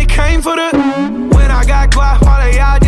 they came for the. When I got guap, all of y'all